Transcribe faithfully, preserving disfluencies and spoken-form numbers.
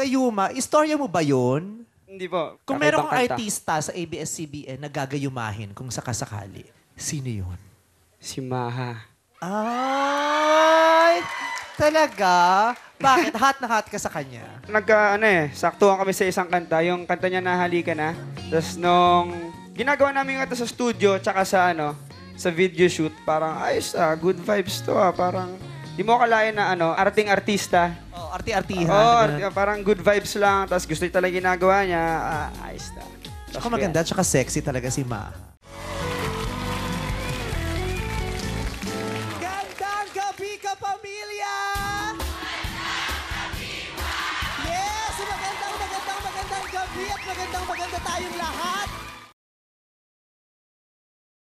Gayuma, istorya mo ba yun? Hindi po. Kung kakaibang merong kanta. artista sa A B S C B N na gagayumahin kung sakasakali, sino yun? Si Maha. Ay, talaga? Bakit? Hot na hot ka sa kanya? Nagka, ano eh, saktuhan kami sa isang kanta. Yung kanta niya na Halika Na. Tapos nung ginagawa namin yung kanta sa studio, tsaka sa ano, sa video shoot, parang ayos ah, good vibes to ah. Parang, di mo akalain na ano, arting artista. Oh, arti-artihan. Oo, oh, ganun. parang good vibes lang. Tapos gusto niya talaga ginagawa niya, ah, ayos na. Tsaka maganda, tsaka sexy talaga si Ma.